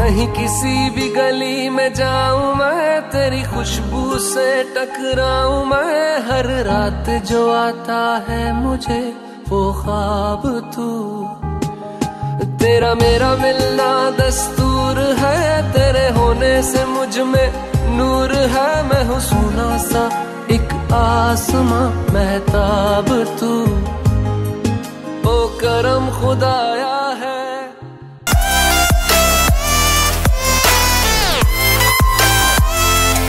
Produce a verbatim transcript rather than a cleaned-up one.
कहीं किसी भी गली में जाऊं मैं, तेरी खुशबू से टकराऊं मैं। हर रात जो आता है मुझे वो ख्वाब तू, तेरा मेरा मिलना दस्तूर है। तेरे होने से मुझ में नूर है। मैं हूँ सोना सा एक आसमां महताब तू। ओ करम खुदाया